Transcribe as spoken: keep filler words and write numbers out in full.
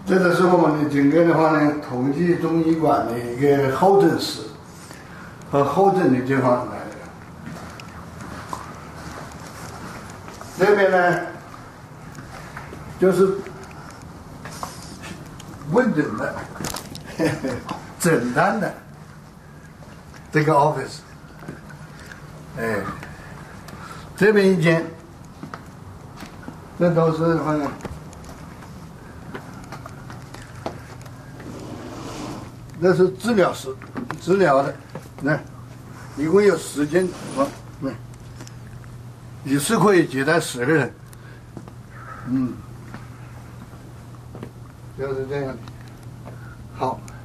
这个是我们的整个的话呢，同济中医馆的一个候诊室和候诊的地方来的。这边呢，就是问诊的、诊断的这个 office。哎，这边一间，这都是的话呢。这是治疗室，治疗的，那一共有十间房，那一次可以接待十个人，嗯，就是这样的。好。